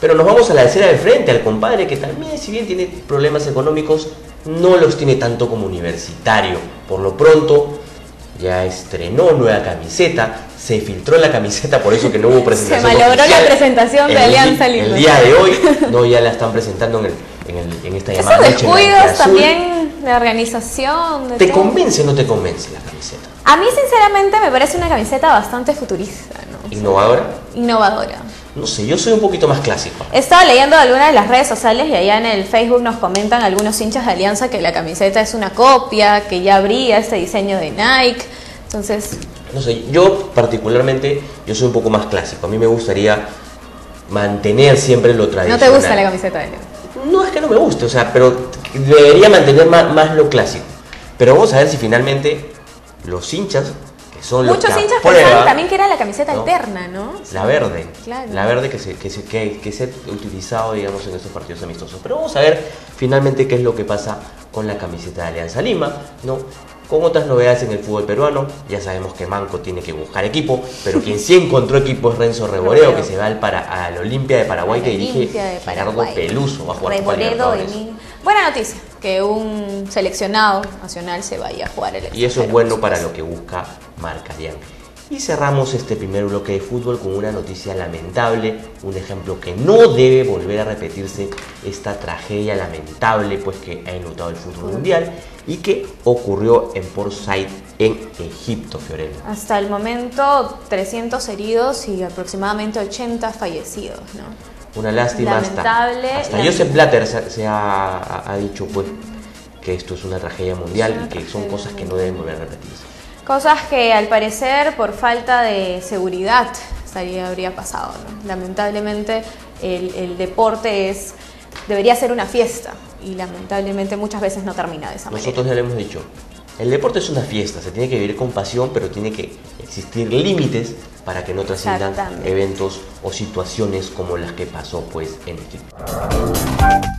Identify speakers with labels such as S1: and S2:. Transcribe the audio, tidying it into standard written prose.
S1: Pero nos vamos a la acera del frente, al compadre que también, si bien tiene problemas económicos, no los tiene tanto como Universitario. Por lo pronto, ya estrenó nueva camiseta, se filtró la camiseta, por eso que no hubo presentación.
S2: Se malogró
S1: oficial.
S2: la presentación de Alianza Lima.
S1: El día de hoy, no, ya la están presentando en esta llamada
S2: Esos
S1: noche
S2: descuidos también de organización.
S1: ¿Te convence o no te convence la camiseta?
S2: A mí sinceramente me parece una camiseta bastante futurista, ¿no?
S1: ¿Innovadora?
S2: Innovadora.
S1: No sé, yo soy un poquito más clásico.
S2: He estado leyendo algunas de las redes sociales y allá en el Facebook nos comentan algunos hinchas de Alianza que la camiseta es una copia, que ya habría este diseño de Nike. Entonces...
S1: No sé, yo particularmente, yo soy un poco más clásico. A mí me gustaría mantener siempre lo tradicional.
S2: ¿No te gusta la camiseta de Alianza?
S1: No es que no me guste, o sea, pero debería mantener más lo clásico. Pero vamos a ver si finalmente los hinchas, que son los que
S2: muchos hinchas
S1: aprueban,
S2: pensaban también que era la camiseta
S1: ¿no?
S2: alterna, ¿no?
S1: La verde,
S2: claro.
S1: La verde que se ha utilizado, digamos, en estos partidos amistosos. Pero vamos a ver finalmente qué es lo que pasa con la camiseta de Alianza Lima, ¿no? Con otras novedades en el fútbol peruano. Ya sabemos que Manco tiene que buscar equipo, pero quien sí encontró equipo es Renzo Reboreo, que se va al Olimpia de Paraguay, que dirige Gerardo Peluso, va a jugar Copa Libertadores.
S2: Buena noticia, que un seleccionado nacional se vaya a jugar el
S1: extranjero. Y eso es bueno para lo que busca Marcarián. Y cerramos este primer bloque de fútbol con una noticia lamentable, un ejemplo que no debe volver a repetirse, esta tragedia lamentable pues que ha enlutado el fútbol mundial y que ocurrió en Port Said, en Egipto, Fiorella.
S2: Hasta el momento 300 heridos y aproximadamente 80 fallecidos, ¿no?
S1: Una lástima.
S2: Lamentable.
S1: Hasta Joseph Blatter se ha dicho pues que esto es una tragedia mundial y que son cosas que no deben volver a repetirse.
S2: Cosas que al parecer por falta de seguridad habría pasado, ¿no? Lamentablemente el deporte debería ser una fiesta y lamentablemente muchas veces no termina de esa manera.
S1: Nosotros ya le hemos dicho, el deporte es una fiesta, se tiene que vivir con pasión, pero tiene que existir límites para que no trasciendan eventos o situaciones como las que pasó pues en Egipto.